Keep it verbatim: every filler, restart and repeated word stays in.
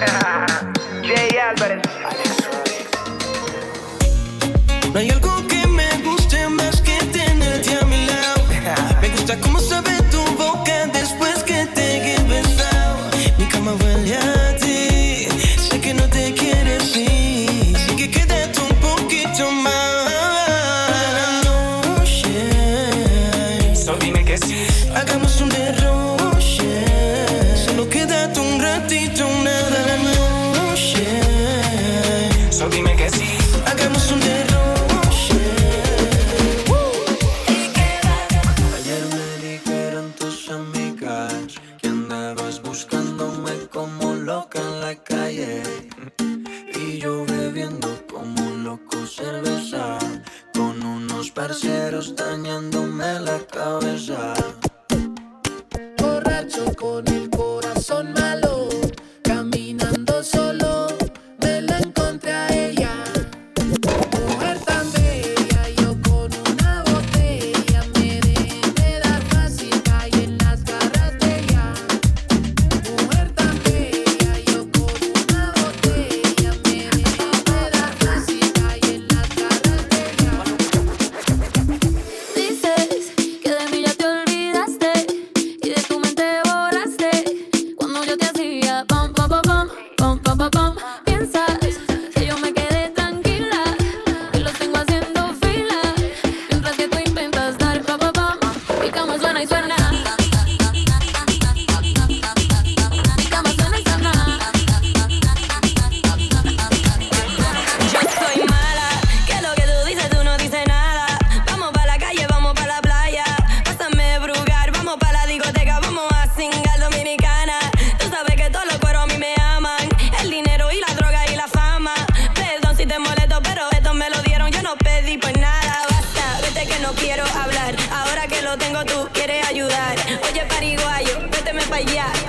Jay Álvarez. No hay algo que me guste más que tenerte a mi lado. Me gusta cómo sabe tu boca después que te he besado. Mi cama huele a ti, sé que no te quieres ir, así que quédate un poquito más la noche. So dime que sí. Hagamos un derroche, solo quédate un ratito, nada la noche. So dime que sí. Hagamos un derroche. Ayer me dijeron tus amigas que andabas buscándome como loca en la calle, y yo bebiendo como un loco cerveza con unos parceros dañándome la cabeza. Borracho con el corazón malo, caminando solo, me la encontré a ella. Mujer tan bella, yo con una botella, me dejé de dar fácil, caí en las garras de ella. Mujer tan bella, yo con una botella, me dejé de dar fácil, caí en las garras de ella. Dices que de mí ya te olvidaste y de tu mente borraste cuando yo te hacía pam pam pam pam pam pam pam pam. Piensas que yo me quedé tranquila y los tengo haciendo fila mientras que tú intentas dar pam pam pam. Mi cama suena y suena. Mi cama suena y suena. Yo soy mala, que lo que tú dices tú no dices nada. Vamos pa' la calle, vamos pa' la playa, pásame brugar, vamos pa' la discoteca, vamos a cingar dominicana. Tú sabes que todos los cueros a mí me aman, el dinero y la droga y la fama. Perdón si te molesto, pero esto me lo dieron, yo no pedí pues nada. Basta, vete que no quiero hablar, ahora que lo tengo tú quieres ayudar. Oye pariguayo, véteme pa' allá,